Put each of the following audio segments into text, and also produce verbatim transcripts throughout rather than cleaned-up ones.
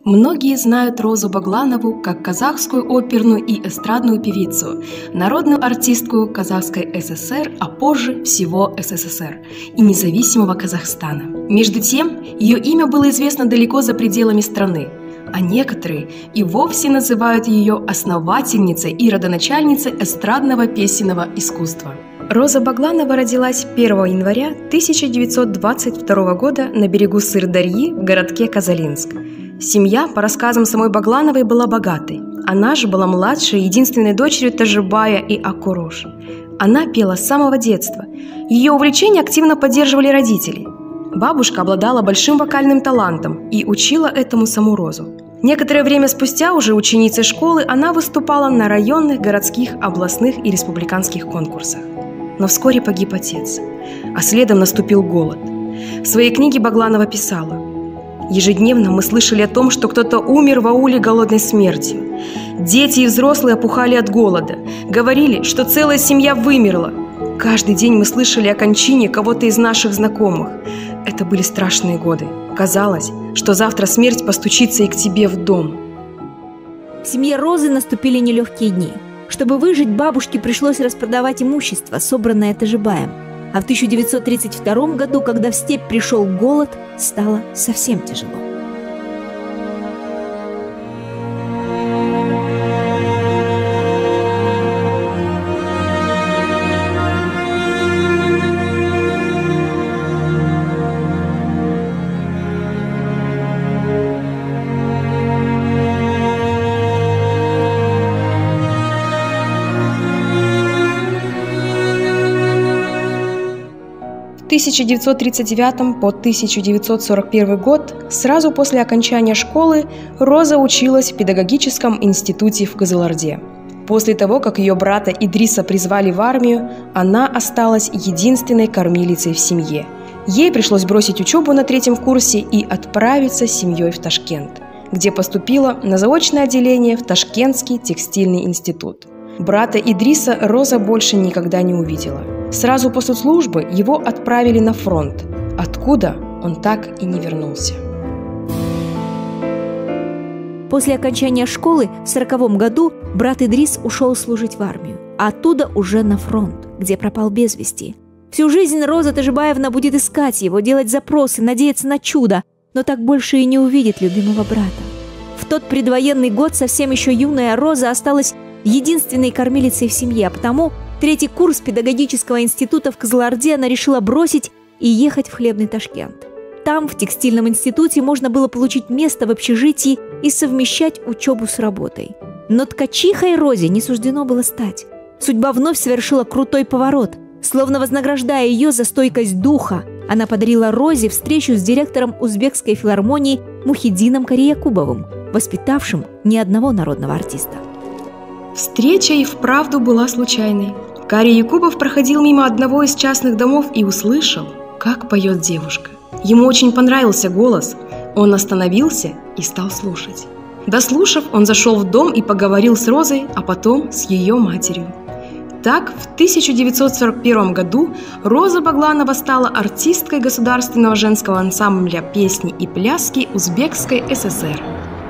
Многие знают Розу Багланову как казахскую оперную и эстрадную певицу, народную артистку Казахской ССР, а позже всего СССР и независимого Казахстана. Между тем, ее имя было известно далеко за пределами страны, а некоторые и вовсе называют ее основательницей и родоначальницей эстрадного песенного искусства. Роза Багланова родилась первого января тысяча девятьсот двадцать второго года на берегу Сырдарьи в городке Казалинск. Семья, по рассказам самой Баглановой, была богатой. Она же была младшей, единственной дочерью Тажибая и Акурош. Она пела с самого детства. Ее увлечение активно поддерживали родители. Бабушка обладала большим вокальным талантом и учила этому саму Розу. Некоторое время спустя, уже ученицей школы, она выступала на районных, городских, областных и республиканских конкурсах. Но вскоре погиб отец, а следом наступил голод. В своей книге Багланова писала: «Ежедневно мы слышали о том, что кто-то умер в ауле голодной смертью. Дети и взрослые опухали от голода. Говорили, что целая семья вымерла. Каждый день мы слышали о кончине кого-то из наших знакомых. Это были страшные годы. Казалось, что завтра смерть постучится и к тебе в дом». В семье Розы наступили нелегкие дни. Чтобы выжить, бабушке пришлось распродавать имущество, собранное Тажибаем. А в тысяча девятьсот тридцать втором году, когда в степь пришел голод, стало совсем тяжело. В тысяча девятьсот тридцать девятом по тысяча девятьсот сорок первый год, сразу после окончания школы, Роза училась в педагогическом институте в Кызылорде. После того, как ее брата Идриса призвали в армию, она осталась единственной кормилицей в семье. Ей пришлось бросить учебу на третьем курсе и отправиться с семьей в Ташкент, где поступила на заочное отделение в Ташкентский текстильный институт. Брата Идриса Роза больше никогда не увидела. Сразу после службы его отправили на фронт, откуда он так и не вернулся. После окончания школы в сороковом году брат Идрис ушел служить в армию, а оттуда уже на фронт, где пропал без вести. Всю жизнь Роза Тажибаевна будет искать его, делать запросы, надеяться на чудо, но так больше и не увидит любимого брата. В тот предвоенный год совсем еще юная Роза осталась единственной кормилицей в семье, а потому третий курс педагогического института в Кызылорде она решила бросить и ехать в хлебный Ташкент. Там, в текстильном институте, можно было получить место в общежитии и совмещать учебу с работой. Но ткачихой Розе не суждено было стать. Судьба вновь совершила крутой поворот. Словно вознаграждая ее за стойкость духа, она подарила Розе встречу с директором узбекской филармонии Мухиддином Кариякубовым, воспитавшим ни одного народного артиста. Встреча и вправду была случайной. Кариякубов проходил мимо одного из частных домов и услышал, как поет девушка. Ему очень понравился голос. Он остановился и стал слушать. Дослушав, он зашел в дом и поговорил с Розой, а потом с ее матерью. Так, в тысяча девятьсот сорок первом году Роза Багланова стала артисткой государственного женского ансамбля песни и пляски Узбекской ССР.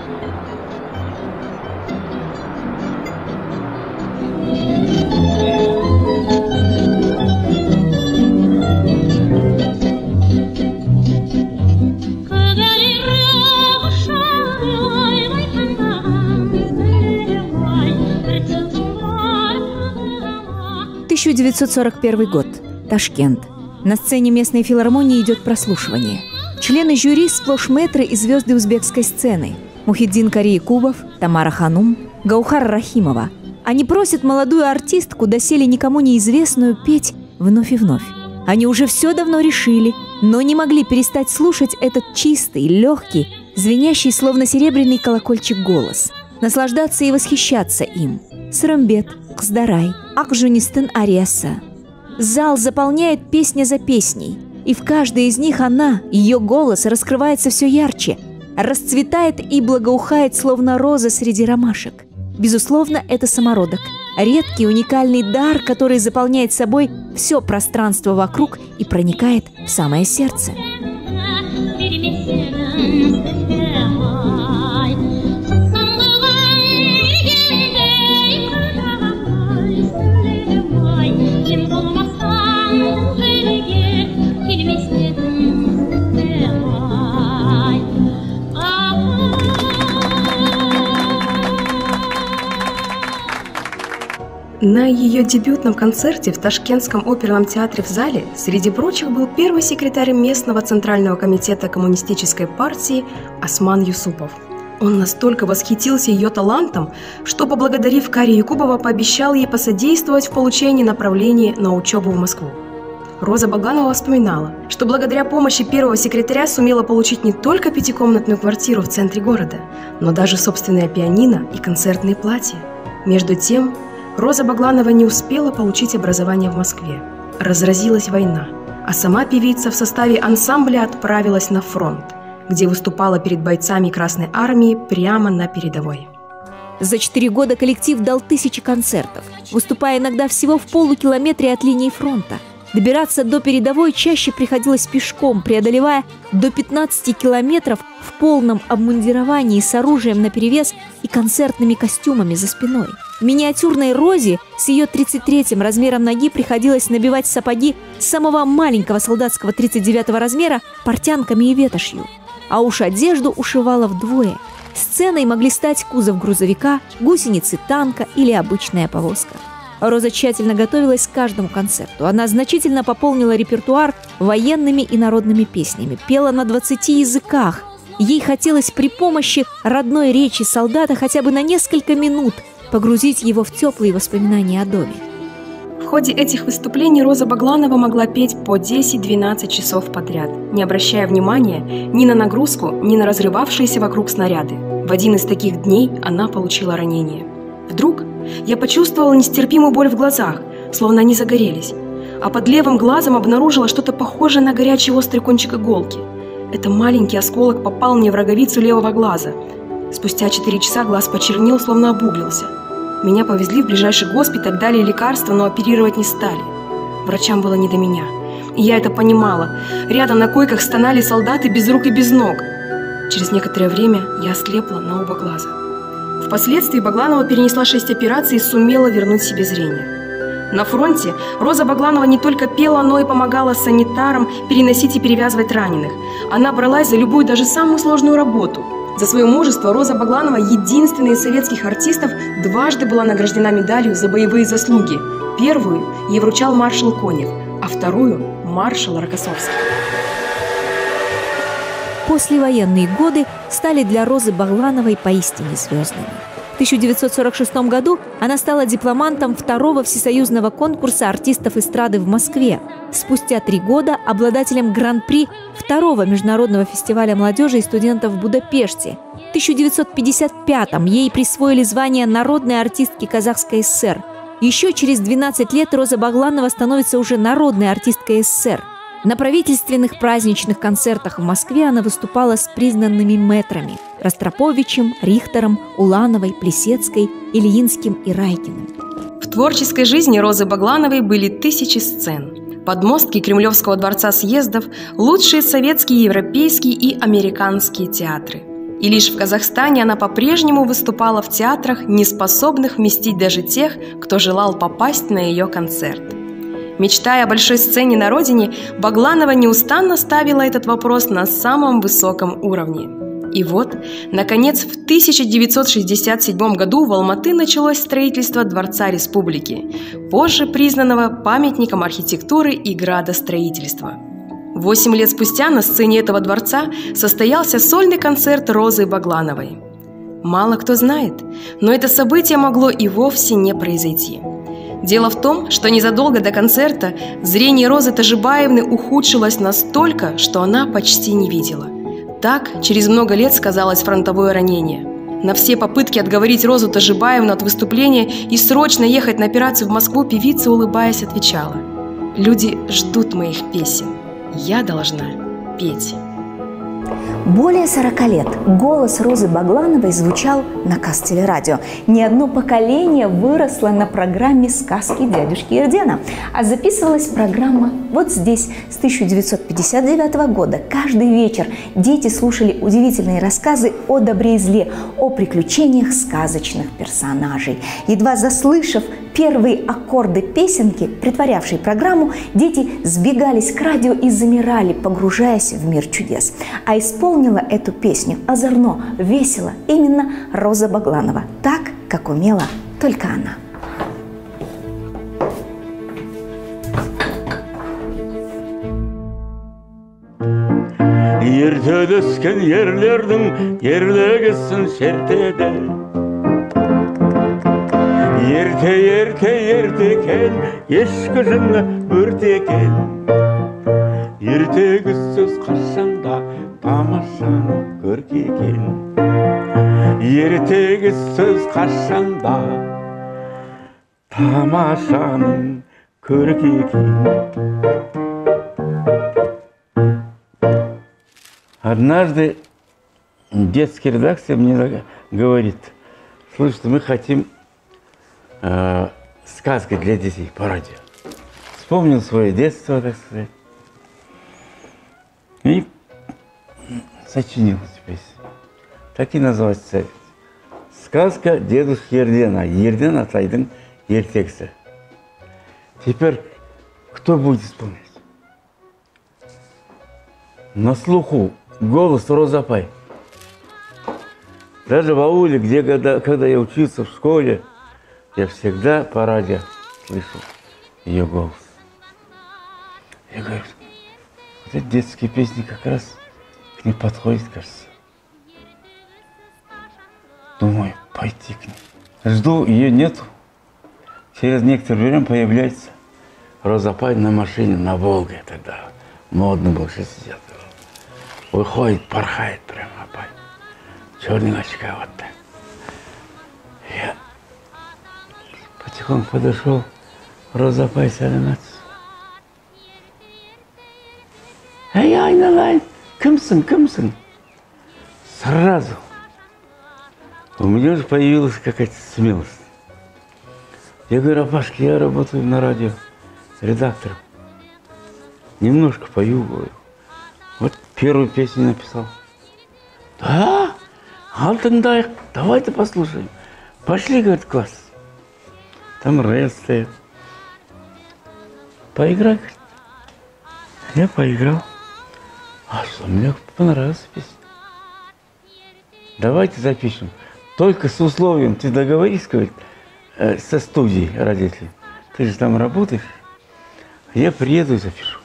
тысяча девятьсот сорок первый год. Ташкент. На сцене местной филармонии идет прослушивание. Члены жюри сплошь мэтры и звезды узбекской сцены. Мухиддин Кариякубов, Тамара Ханум, Гаухар Рахимова. Они просят молодую артистку, доселе никому неизвестную, петь вновь и вновь. Они уже все давно решили, но не могли перестать слушать этот чистый, легкий, звенящий, словно серебряный колокольчик голос. Наслаждаться и восхищаться им. Сырымбет, Кыздарай, Акжунистын Ареса. Зал заполняет песня за песней, и в каждой из них она, ее голос, раскрывается все ярче, расцветает и благоухает, словно роза среди ромашек. Безусловно, это самородок, редкий уникальный дар, который заполняет собой все пространство вокруг и проникает в самое сердце. На ее дебютном концерте в Ташкентском оперном театре в зале среди прочих был первый секретарь местного Центрального комитета Коммунистической партии Осман Юсупов. Он настолько восхитился ее талантом, что, поблагодарив Кари Якубова, пообещал ей посодействовать в получении направления на учебу в Москву. Роза Багланова вспоминала, что благодаря помощи первого секретаря сумела получить не только пятикомнатную квартиру в центре города, но даже собственное пианино и концертные платья. Между тем, Роза Багланова не успела получить образование в Москве. Разразилась война, а сама певица в составе ансамбля отправилась на фронт, где выступала перед бойцами Красной Армии прямо на передовой. За четыре года коллектив дал тысячи концертов, выступая иногда всего в полукилометре от линии фронта. Добираться до передовой чаще приходилось пешком, преодолевая до пятнадцати километров в полном обмундировании с оружием наперевес и концертными костюмами за спиной. Миниатюрной Розе с ее тридцать третьим размером ноги приходилось набивать сапоги самого маленького солдатского тридцать девятого размера портянками и ветошью. А уж одежду ушивала вдвое. Сценой могли стать кузов грузовика, гусеницы танка или обычная повозка. Роза тщательно готовилась к каждому концерту. Она значительно пополнила репертуар военными и народными песнями, пела на двадцати языках. Ей хотелось при помощи родной речи солдата хотя бы на несколько минут погрузить его в теплые воспоминания о доме. В ходе этих выступлений Роза Багланова могла петь по десять-двенадцать часов подряд, не обращая внимания ни на нагрузку, ни на разрывавшиеся вокруг снаряды. В один из таких дней она получила ранение. Вдруг я почувствовала нестерпимую боль в глазах, словно они загорелись, а под левым глазом обнаружила что-то похожее на горячий острый кончик иголки. Это маленький осколок попал мне в роговицу левого глаза. Спустя четыре часа глаз почернел, словно обуглился. Меня повезли в ближайший госпиталь, дали лекарства, но оперировать не стали. Врачам было не до меня, и я это понимала. Рядом на койках стонали солдаты без рук и без ног. Через некоторое время я ослепла на оба глаза. Впоследствии Багланова перенесла шесть операций и сумела вернуть себе зрение. На фронте Роза Багланова не только пела, но и помогала санитарам переносить и перевязывать раненых. Она бралась за любую, даже самую сложную работу. За свое мужество Роза Багланова, единственная из советских артистов, дважды была награждена медалью за боевые заслуги. Первую ей вручал маршал Конев, а вторую – маршал Рокоссовский. Послевоенные годы стали для Розы Баглановой поистине звездными. В тысяча девятьсот сорок шестом году она стала дипломантом второго всесоюзного конкурса артистов эстрады в Москве. Спустя три года обладателем гран-при второго международного фестиваля молодежи и студентов в Будапеште. В тысяча девятьсот пятьдесят пятом ей присвоили звание народной артистки Казахской ССР. Еще через двенадцать лет Роза Багланова становится уже народной артисткой СССР. На правительственных праздничных концертах в Москве она выступала с признанными мэтрами – Ростроповичем, Рихтером, Улановой, Плесецкой, Ильинским и Райкиным. В творческой жизни Розы Баглановой были тысячи сцен. Подмостки Кремлевского дворца съездов, лучшие советские, европейские и американские театры. И лишь в Казахстане она по-прежнему выступала в театрах, не способных вместить даже тех, кто желал попасть на ее концерт. Мечтая о большой сцене на родине, Багланова неустанно ставила этот вопрос на самом высоком уровне. И вот, наконец, в тысяча девятьсот шестьдесят седьмом году в Алматы началось строительство Дворца Республики, позже признанного памятником архитектуры и градостроительства. Восемь лет спустя на сцене этого дворца состоялся сольный концерт Розы Баглановой. Мало кто знает, но это событие могло и вовсе не произойти. Дело в том, что незадолго до концерта зрение Розы Тажибаевны ухудшилось настолько, что она почти не видела. Так через много лет сказалось фронтовое ранение. На все попытки отговорить Розу Тажибаевну от выступления и срочно ехать на операцию в Москву певица, улыбаясь, отвечала: «Люди ждут моих песен. Я должна петь». Более сорока лет голос Розы Баглановой звучал на Казтелерадио. Ни одно поколение выросло на программе «Сказки дядюшки Ердена». А записывалась программа вот здесь. С тысяча девятьсот пятьдесят девятого года каждый вечер дети слушали удивительные рассказы о добре и зле, о приключениях сказочных персонажей. Едва заслышав первые аккорды песенки, притворявшей программу, дети сбегались к радио и замирали, погружаясь в мир чудес. А исполнила эту песню озорно, весело именно Роза Багланова, так, как умела только она. ерте өскен ерлердің ерлігісін шертеді. Ерте, ерте, ерте екен, ешкі жыңы өрте екен. Ертегі сөз қашанда тамашаны көрке екен. Ертегі сөз қашанда тамашаның көрке екен. Однажды детская редакция мне говорит: слушай, мы хотим э, сказки для детей по радио. Вспомнил свое детство, так сказать, и сочинил эту песню. Так и называется: сказка дедушки Ердена. Ерден Атайдың ертегісі. Теперь кто будет исполнять? На слуху голос Роза Апай. Даже в ауле, где, когда, когда я учился в школе, я всегда по радио слышал ее голос. Я говорю, вот эти детские песни как раз к ней подходят, кажется. Думаю, пойти к ней. Жду, ее нету. Через некоторое время появляется Роза Апай на машине, на Волге тогда. Модно был шестидесятые. Выходит, порхает прямо Апай. Черные очка вот так. Я потихоньку подошел, Роза Апай сәлеметсіз. Эй, айналайын, кімсің, кімсің? Сразу у меня уже появилась какая-то смелость. Я говорю: Апашка, я работаю на радио редактором. Немножко пою, говорю. Вот первую песню написал. Да? Алтындай, давай-то послушаем. Пошли, говорит, в класс. Там рояль стоит. Поиграй, говорит. Я поиграл. А что, мне понравилась песня. Давайте запишем. Только с условием, ты договорись, говорит, со студией родителей. Ты же там работаешь. Я приеду и запишу.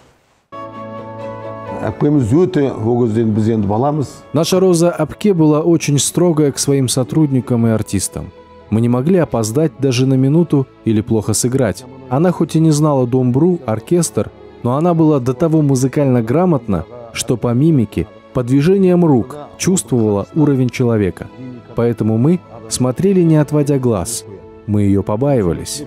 Наша Роза Апке была очень строгая к своим сотрудникам и артистам. Мы не могли опоздать даже на минуту или плохо сыграть. Она хоть и не знала домбру, оркестр, но она была до того музыкально грамотна, что по мимике, по движениям рук чувствовала уровень человека. Поэтому мы смотрели, не отводя глаз. Мы ее побаивались.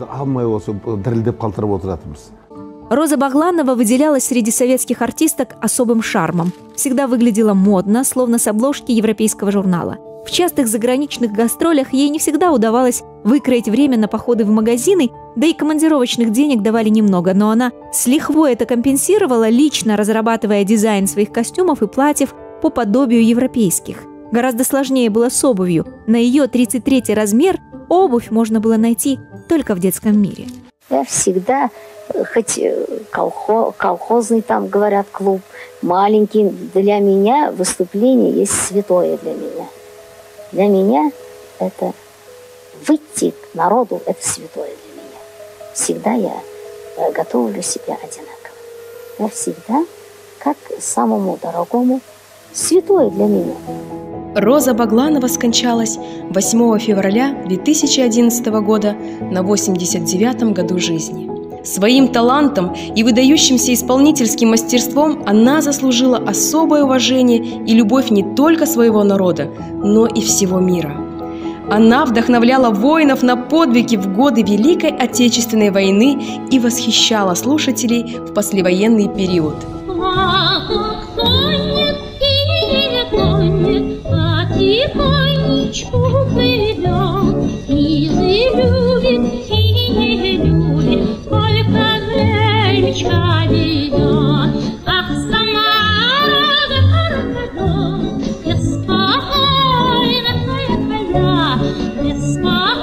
Роза Багланова выделялась среди советских артисток особым шармом. Всегда выглядела модно, словно с обложки европейского журнала. В частых заграничных гастролях ей не всегда удавалось выкроить время на походы в магазины, да и командировочных денег давали немного, но она с лихвой это компенсировала, лично разрабатывая дизайн своих костюмов и платьев по подобию европейских. Гораздо сложнее было с обувью. На ее тридцать третий размер обувь можно было найти только в детском мире. Я всегда, хоть колхоз, колхозный там, говорят, клуб, маленький, для меня выступление есть святое для меня. Для меня это выйти к народу, это святое для меня. Всегда я готовлю себя одинаково. Я всегда, как самому дорогому, святое для меня. Роза Багланова скончалась восьмого февраля две тысячи одиннадцатого года на восемьдесят девятом году жизни. Своим талантом и выдающимся исполнительским мастерством она заслужила особое уважение и любовь не только своего народа, но и всего мира. Она вдохновляла воинов на подвиги в годы Великой Отечественной войны и восхищала слушателей в послевоенный период. Тихонечку плывем, силы любит и не любит, только времечко ведет. Ах, Самара, Аркадон, беспокойная твоя, беспокойная.